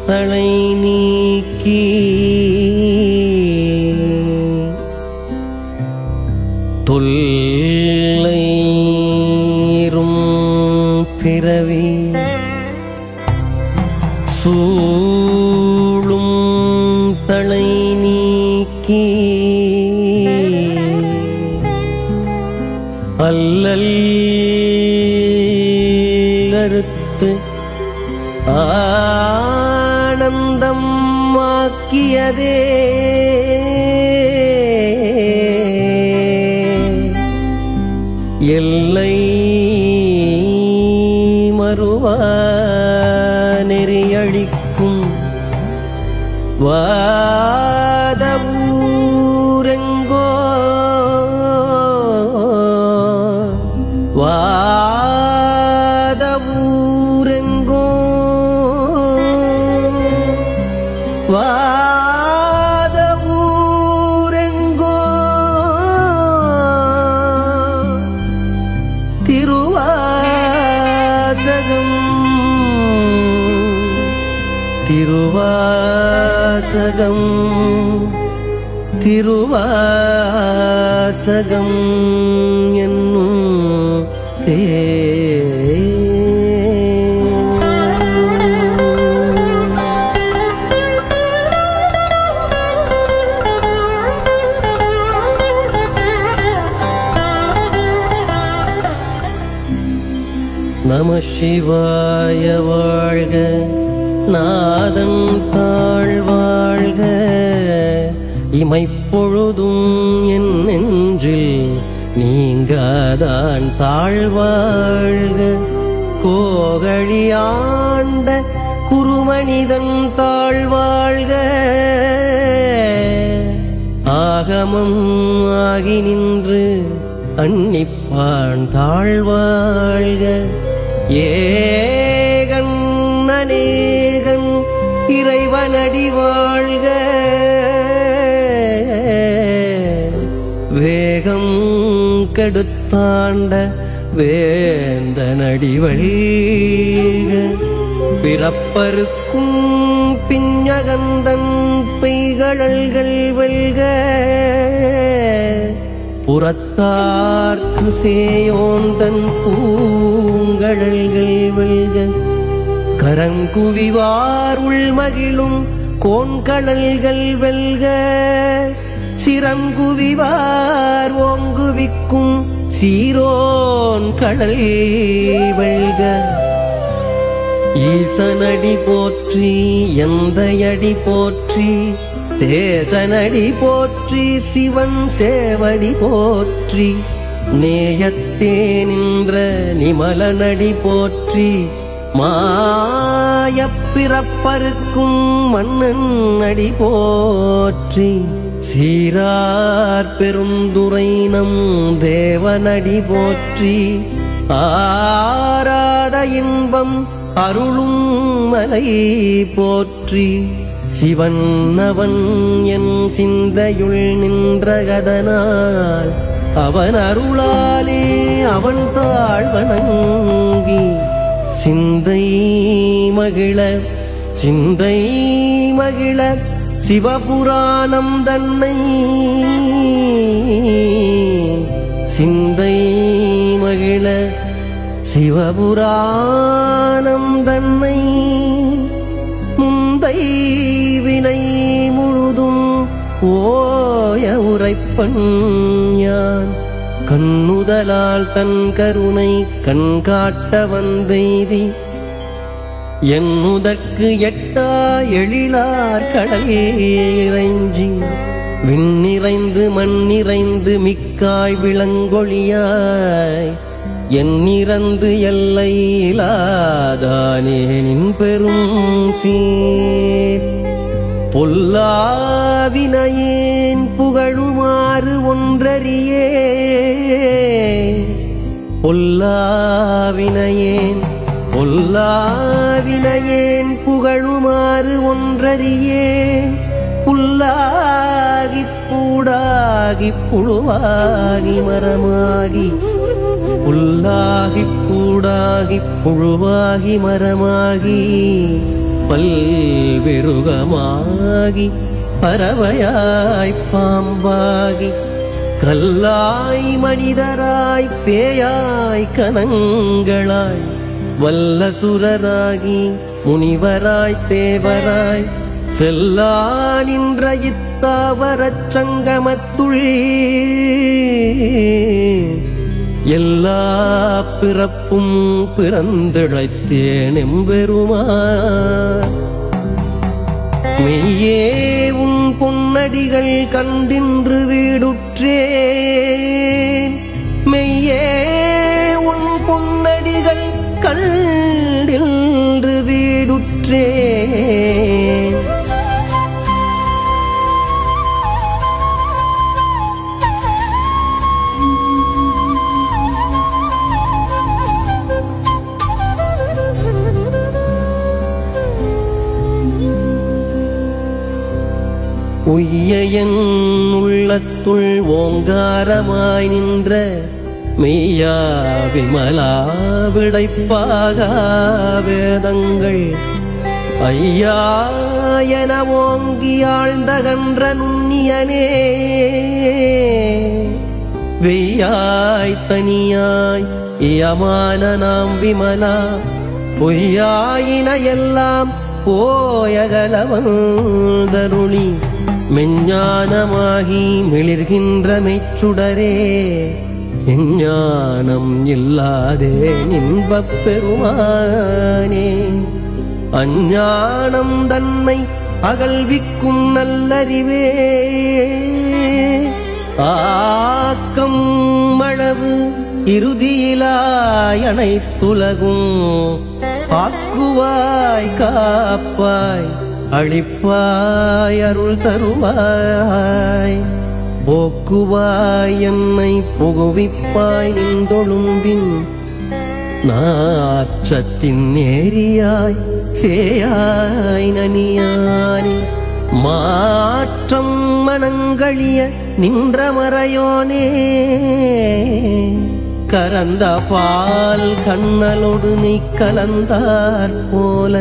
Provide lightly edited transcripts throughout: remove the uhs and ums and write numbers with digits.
தளை நீக்கி தொல்லைரும் பிறவி சூழும் தளை நீக்கி அல்லல் அறுத்து ஆனந்தம் ஆக்கியதே எல்லை மறுவா நெறியழிக்கும் வாதவூரெங்கோ வாதவூரெங்கோ வாதவூரெங்கோ திருவாசகம் திருவாசகம் திருவாசகம் என்னும் நம சிவாய வாழ்க நாதன் தாழ்வாழ்க இமைப்பொழுதும் என் நெஞ்சில் நீங்காதான் தாழ்வாழ்க கோகழியாண்ட குருமனிதன் தாழ்வாழ்க ஆகமம் ஆகி நின்று அன்னிப்பான் தாழ்வாழ்க ஏகன் அநேகன் இறைவனடி வாழ்க வேகம் கெடுத்தாண்ட வேந்தனடி வழிக பிறப்பருக்கும் பிஞ்சகந்தன் பெய்கழல்கள் வெல்க புறத்தார்க்கு சேயோந்தன் பூங்கழல்கள் வெல்க கரங்குவிவார் உள்மகிழும் கோண்கழல்கள் வெல்க சிரங்குவிவார் ஓங்குவிக்கும் சீரோன் கடல் வெல்க ஈசனடி போற்றி எந்தையடி போற்றி தேசனடி போற்றி சிவன் சேவடி போற்றி நேயத்தே நின்ற நிமலனடி போற்றி மாயப்பிறப்பருக்கும் மன்னன் அடி போற்றி சீரார் பெருந்துரை நம் தேவனடி போற்றி ஆராத இன்பம் அருளும் மலை போற்றி சிவன் அவன் என் சிந்தையுள் நின்றகதனால் அவன் அருளாலே அவன் தாழ்வணங்கி சிந்தை மகிழ சிவபுராணம் தன்னை சிந்தை மகிழ சிவபுராணம் தன்னை முந்தை வினை முழுதும் ஓய உரைப்பன் யான் கண்ணுதலால் தன் கருணை கண்காட்ட வந்தெய்தி என்னுதற்கு எட்டா எழிலார் கடல் இறைஞ்சி விண்ணிறைந்து மண்ணிறைந்து மிக்காய் விளங்கொழியாய் எண்ணிறந்து எல்லை இலாதானே நின் பெரும் சீர் பொல்லாவினையேன் புகழுமாறு ஒன்றறியே பொல்லாவினையேன் புகழுமாறு ஒன்றறியே புல்லாகிப் பூடாகிப் புழுவாகி மரமாகி புல்லாகிப் பூடாகிப் புழுவாகி மரமாகி பல்விருகமாகி பறவையாய் பாம்பாகி கல்லாய் மனிதராய் பேயாய் கனங்களாய் வல்லசுரராகி முனிவராய் தேவராய் செல்லா நின்ற இத்தாவரச் சங்கமத்துள் எல்லா பிறப்பும் பிறந்திழைத்தேன் எம்பெருமான். மெய்யே உன் பொன்னடிகள் கண்டின்று வீடுற்றேன், மெய்யே உன் பொன்னடிகள் கண்டின்று வீடுற்றேன். உய்ய என் உள்ளத்துள் ஓங்காரமாய் நின்ற மெய்யா விமலா விடைப்பாக வேதங்கள் ஐயா என ஓங்கி ஆழ்ந்தகன்ற நுண்ணியனே வெய்யாய் தனியாய் இயமான நாம் விமலா பொய்யாயின எல்லாம் போயகலவந்தருளி மெஞ்ஞானமாகி மிளிர்கின்ற மெச்சுடரே எஞ்ஞானம் இல்லாதே இன்பப் பெருமானே. அஞ்ஞானம் தன்னை அகல்விக்கும் நல்லறிவே ஆக்கம் அளவு இறுதியிலாய் அனைத்துலகும் ஆக்குவாய் காப்பாய் அளிப்பாய் அருள் தருவாய் போக்குவாய் என்னை புகுவிப்பாய் நின்றொழும்பின் நாற்றத்தின் நேரியாய் சேயாய் நனியானி மாற்றம் மனங்களிய நின்ற மறையோனே கரந்த பால் கண்ணலோடு நீ கலந்தார் போல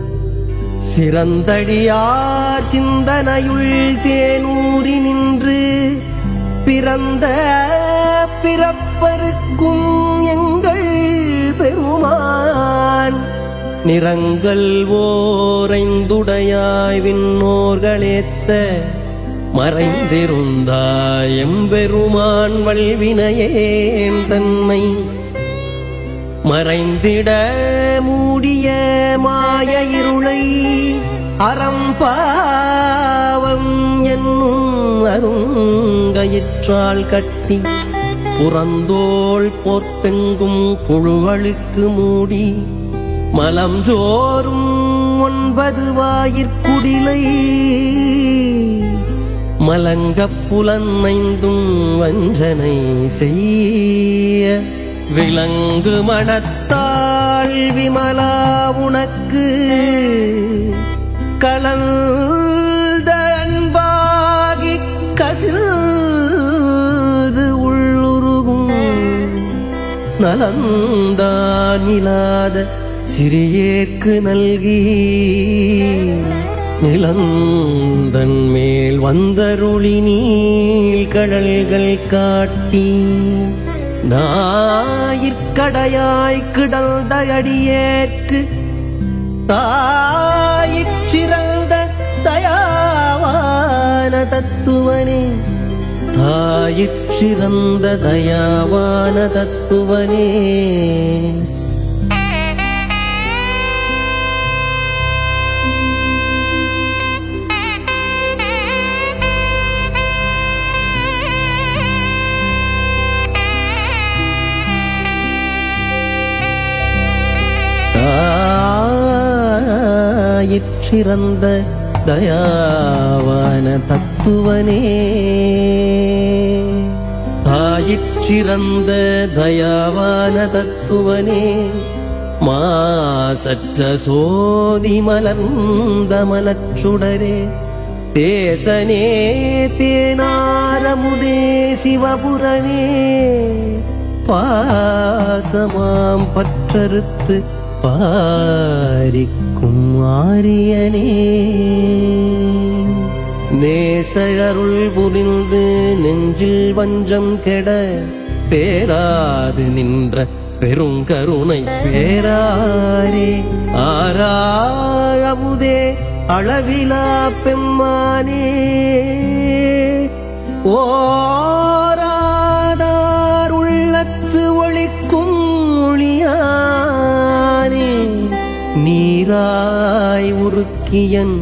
சிறந்தடியார் சிந்தனையுள் தேனூரி நின்று பிறந்த பிறப்பருக்கும் எங்கள் பெருமான் நிறங்கள் ஓரைந்துடையாய் விண்ணோர்களேத்த மறைந்திருந்தாய் எம்பெருமான் வல்வினையேன் தன்னை மறைந்திட மூடிய மாய இருளை அறம்பாவம் என்னும் அருங்கயிற்றால் கட்டி புறந்தோள் போர்த்தெங்கும் புழுகளுக்கு மூடி மலம் ஜோறும் 9 வாயிற்குடிலை மலங்கப் புலனைந்தும் வஞ்சனை செய்ய விலங்கு மனத்தாள் விமலா உனக்கு கலந்த அன்பாகி கசில்து உள்ளுருகும் நலந்தான் இல்லாத சிறியேற்கு நல்கி நிலந்தன் மேல் வந்தருளி நீள் கடல்கள் காட்டி ஞாயிற்கடையாய் கிடந்த அடியேற்கு தாயிற்சிறந்த தயாவான தத்துவனே தாயிற்சிறந்த தயாவான தத்துவனே தாயிற்சிறந்த தயாவான தத்துவனே தாயிற்சிறந்த தயாவான தத்துவனே மாசற்ற சோதி மலர்ந்த மலச்சுடரே தேசனே தேனாரமுதே சிவபுரனே பாசமாம் பற்றறுத்து பாரிக்கும் ஆரியனே நேசகருள் புரிந்து நெஞ்சில் வஞ்சம் கெட பேராது நின்ற பெருங்கருணை பேராரே ஆராயமுதே அளவிலா பெம்மானே ஓராதார் உள்ளத்து ஒளிக்கும் ஒளியானே நீராய் உருக்கியன்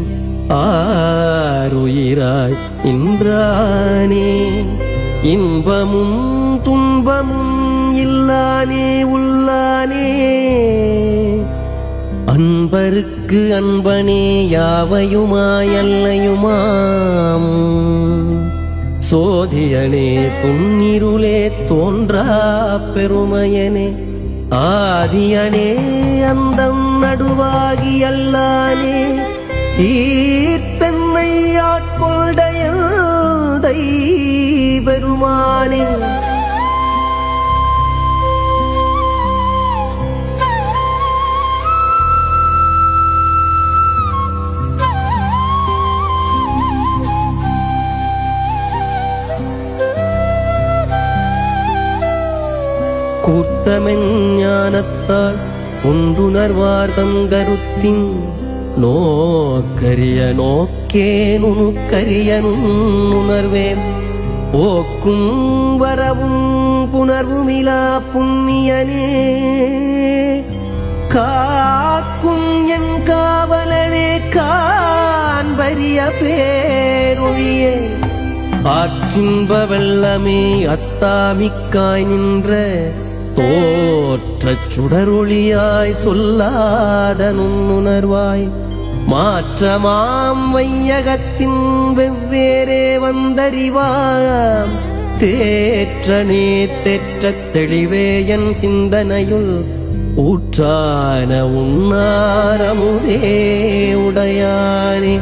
ஆருயிராய் இன்றானே இன்பமும் துன்பமும் இல்லானே உள்ளானே அன்பருக்கு அன்பனே யாவையுமாயல்லையுமாம் சோதியனே துன்னிருளே தோன்றா பெருமையனே ஆதியனே அந்தம் நடுவாகி அல்லானே ஈர்த்தன்னை ஆட்கொண்டையல் பெருமானே கூர்த்தமென் ஞானத்தால் ஒன்றுணர்வார்தம் கருத்தின் நோக்கரிய நோக்கே நுணுக்கரிய நுண்ணுணர்வேன் போக்கும் வரவும் புணர்வுமிலா புண்ணியனே காக்கும் என் காவலனே காண்பரிய பேரொழியே ஆற்றின்ப வெள்ளமே அத்தாமிக்காய் நின்ற தோற்றச் சுடரொளியாய் சொல்லாத நுண்ணுணர்வாய் மாற்றமாம் வையகத்தின் வெவ்வேறே வந்தறிவாம் தேற்றனே தேற்றத் தெளிவே என் சிந்தனையுள் ஊற்றான உன்னாரமுதே உடையானே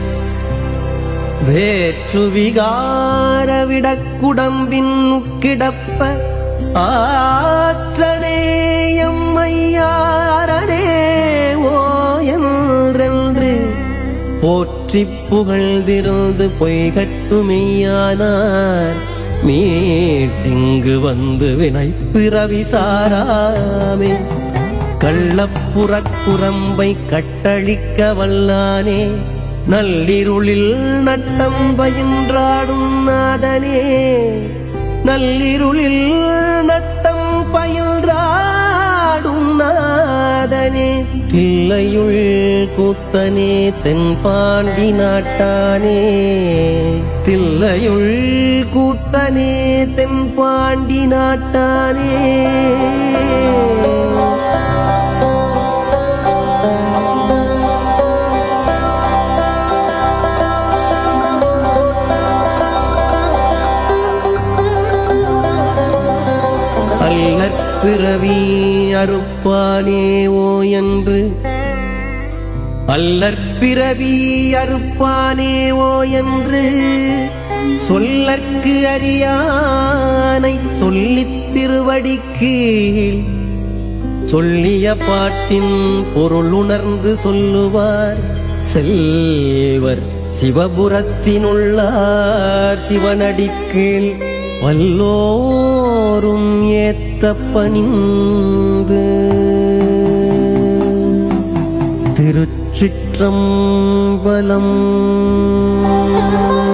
வேற்று விகார விடக்குடம்பின் கிடப்ப ஆற்றனே எம்மையாரனே ஓ என்றென்று போற்றி புகழ்ந்திருந்து பொய்கட்டுமெய்யானார் மீட்டிங்கு வந்து வினை பிறவி சாராமே கள்ளப்புறக் குரம்பை கட்டழிக்க வல்லானே நள்ளிருளில் நட்டம் பயின்றாடும் நாதனே நள்ளிருளில் நட்டம் பயின்றாடும் நாதனே தில்லையுள் கூத்தனே தென்பாண்டி நாட்டானே தில்லையுள் கூத்தனே தென்பாண்டி நாட்டானே பிறவி அறுப்பானே ஓ என்று அல்லற்பிறவி அறுப்பானே ஓ என்று சொல்லற்கு அறியானை சொல்லித் திருவடிக்கு சொல்லிய பாட்டின் பொருள் உணர்ந்து சொல்லுவார் செல்வர் சிவபுரத்தினுள்ளார் சிவனடிக்கீழ் வல்லோரும் ஏத்த பணிந்து திருச்சிற்றம்பலம்